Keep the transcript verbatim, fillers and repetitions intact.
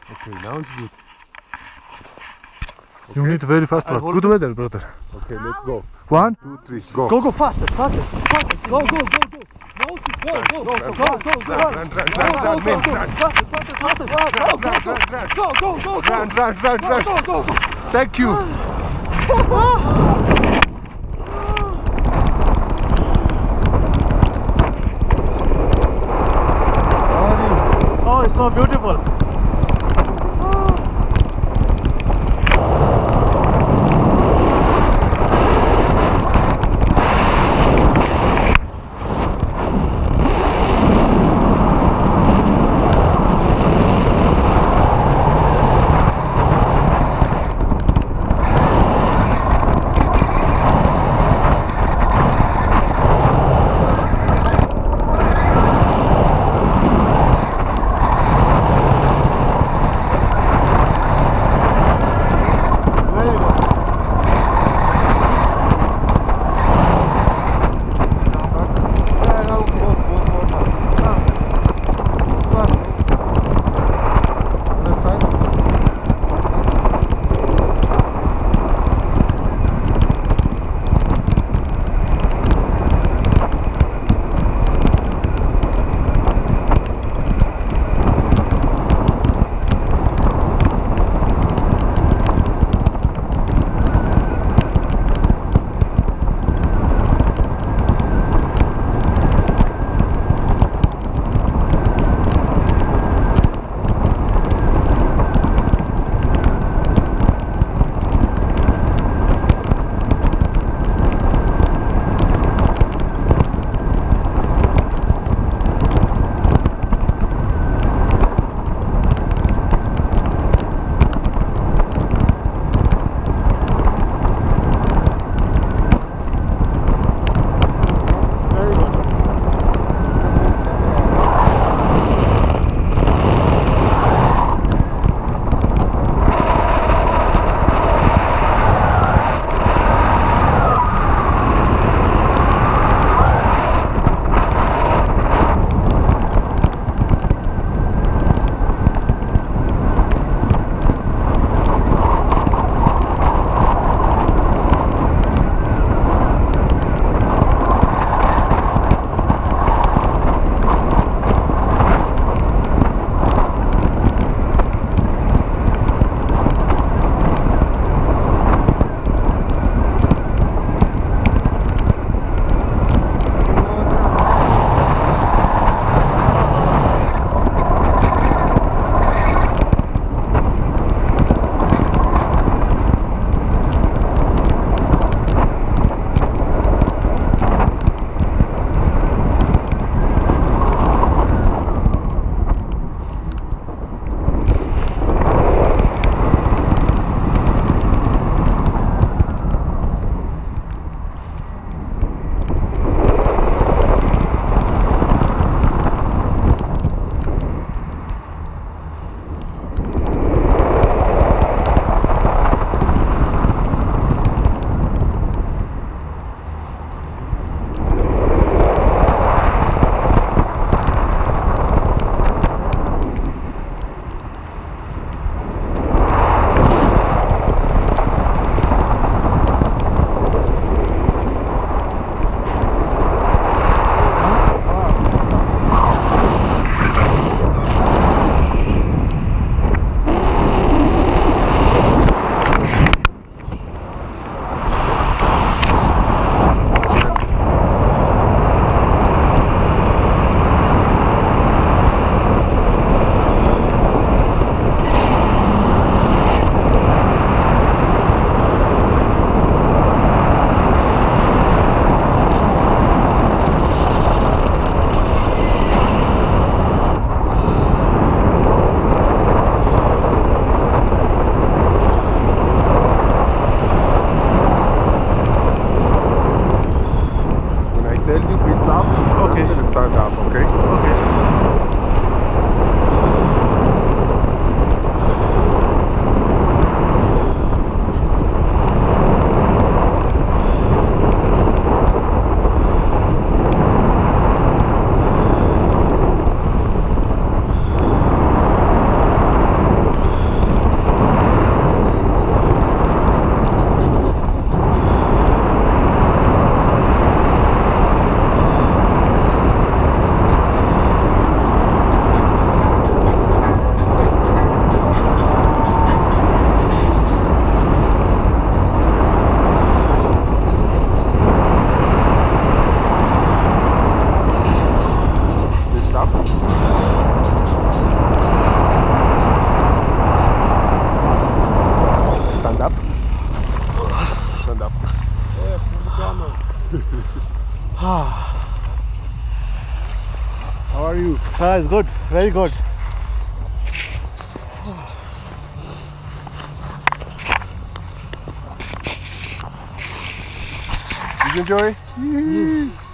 Okay, now it's good. You need very fast one. Good weather, brother. Okay, let's go. One, Two, three, go. go, go faster, faster, faster. Go, go, go, go. No, go, go, go, go, go, go, go. Run, run, run, run, man, run. Faster, faster, faster. Go, go, go, go, go, go, go, go. Run, run, run, run. Go, go, go. Thank you. Oh, it's so beautiful. are you? Ah, it's good. Very good. Did you enjoy?